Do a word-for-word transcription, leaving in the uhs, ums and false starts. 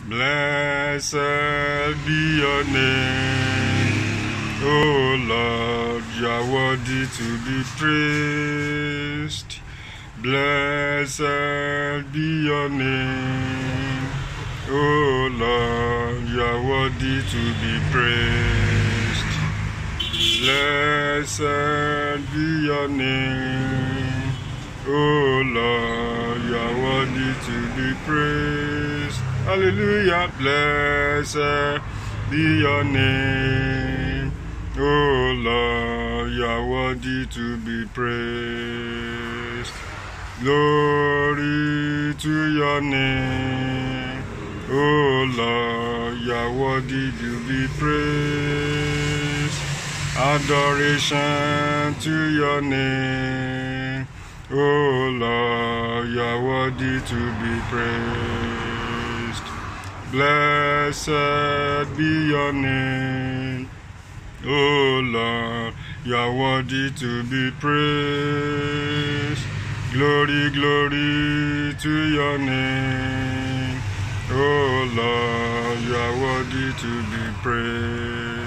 Blessed be your name, O Lord, you are worthy to be praised. Blessed be your name, O Lord, you are worthy to be praised. Blessed be your name, O Lord, you are worthy to be praised. Hallelujah. Blessed be your name, O Lord, you are worthy to be praised. Glory to your name, O Lord, you are worthy to be praised. Adoration to your name, O Lord, you are worthy to be praised. Blessed be your name, O Lord, you are worthy to be praised. Glory, glory to your name, O Lord, you are worthy to be praised.